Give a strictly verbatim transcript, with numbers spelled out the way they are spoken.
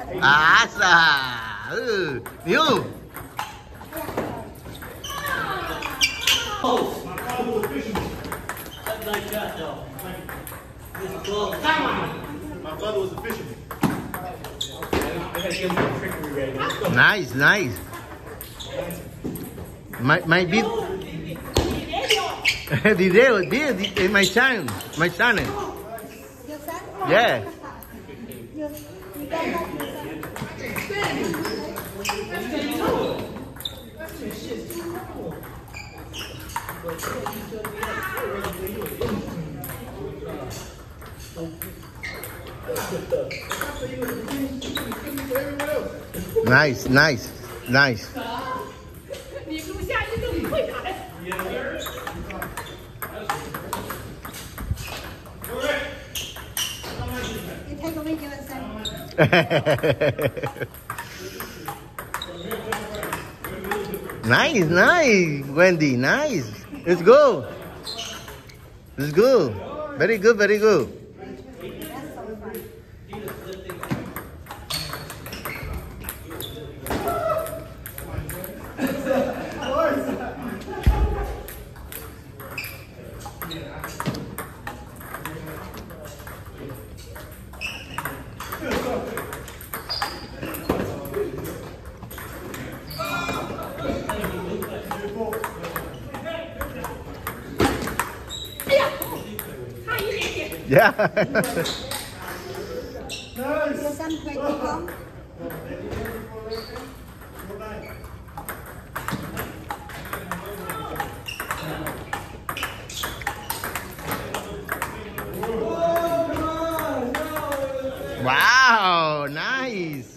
아싸. 으, you. Oh, my father was a fisherman. That's like that, though. This glove. My father was a fisherman. I gotta get some trickery ready. Let's go. Nice, nice. My my beat. Video, video, in my channel, my channel. Your son? Yeah. You, you don't like your Nice, nice, nice. You take away your son. Nice, nice, Wendy, nice. Let's go. Let's go. Very good, very good. That's so fun. Yeah. Your son play ping pong? Wow, nice.